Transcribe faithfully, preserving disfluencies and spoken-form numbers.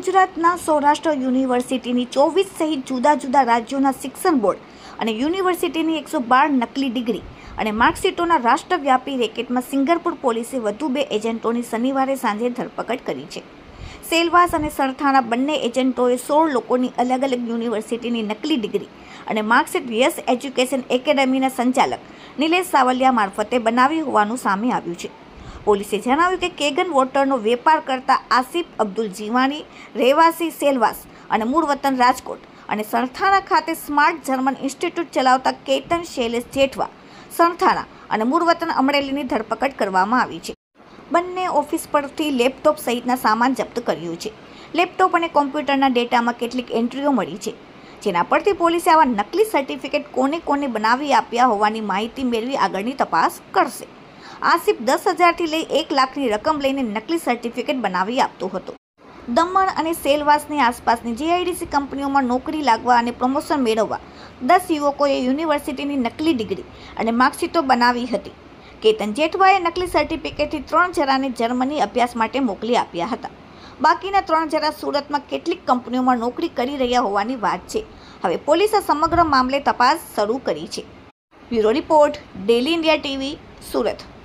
ગુજરાતના સૌરાષ્ટ્ર યુનિવર્સિટીની ચોવીસ સહિત જુદા જુદા રાજ્યોના શિક્ષણ બોર્ડ અને યુનિવર્સિટીની એકસો બાર નકલી ડિગ્રી અને માર્કશીટોના રાષ્ટ્રવ્યાપી રેકેટમાં સિંગરપુર પોલીસે વધુ બે એજન્ટોની શનિવારે સાંજે ધરપકડ કરી છે. સેલવાસ અને સરથાણા બંને એજન્ટોએ સોળ લોકોની અલગ અલગ યુનિવર્સિટીની નકલી ડિગ્રી અને માર્કશીટ યસ એજ્યુકેશન એકેડેમીના સંચાલક નિલેશ સાવલિયા મારફતે બનાવી હોવાનું સામે આવ્યું છે. પોલીસે જણાવ્યું કે કેગન વોટરનો વેપાર કરતા આસિફ અબ્દુલ જીવાણી, રહેવાસી સેલવાસ અને મૂળ વતન રાજકોટ, અને સરથાણા ખાતે સ્માર્ટ જર્મન ઇન્સ્ટિટ્યૂટ ચલાવતા કેતન શૈલેષ જેઠવા, સરથાણા અને મૂળ વતન અમરેલીની ધરપકડ કરવામાં આવી છે. બંને ઓફિસ પરથી લેપટોપ સહિતના સામાન જપ્ત કર્યું છે. લેપટોપ અને કોમ્પ્યુટરના ડેટામાં કેટલીક એન્ટ્રીઓ મળી છે, જેના પરથી પોલીસે આવા નકલી સર્ટિફિકેટ કોને કોને બનાવી આપ્યા હોવાની માહિતી મેળવી આગળની તપાસ કરશે. આસિફ દસ હજારથી લઈ એક લાખની રકમ લઈને નકલી સર્ટિફિકેટ બનાવી આપતો હતો. દમણ અને સેલવાસની આસપાસની જેઆઈડીસી કંપનીઓમાં નોકરી લાગવા અને પ્રમોશન મેળવવા દસ યુવકોએ યુનિવર્સિટીની નકલી ડિગ્રી અને માર્કશીટો બનાવી હતી. કેતન જેઠવાએ નકલી સર્ટિફિકેટથી ત્રણ જણાને જર્મની અભ્યાસ માટે મોકલી આપ્યા હતા. બાકીના ત્રણ જણા સુરતમાં કેટલીક કંપનીઓમાં નોકરી કરી રહ્યા હોવાની વાત છે. હવે પોલીસે સમગ્ર મામલે તપાસ શરૂ કરી છે. Bureau report, daily India TV, Surat.